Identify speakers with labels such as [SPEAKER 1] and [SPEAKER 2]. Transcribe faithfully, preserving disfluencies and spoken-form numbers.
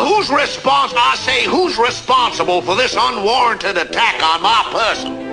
[SPEAKER 1] who's responsible? I say, who's responsible for this unwarranted attack on my person?